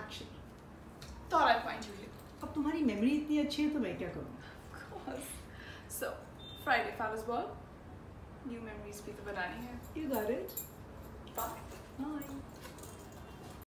actually. Thought I'd find you here. अब तुम्हारी memory इतनी अच्छी है तो मैं क्या करूँ? Of course. So, Friday Fellas Ball. New memories भी तो बनानी है. You got it. Bye. Bye.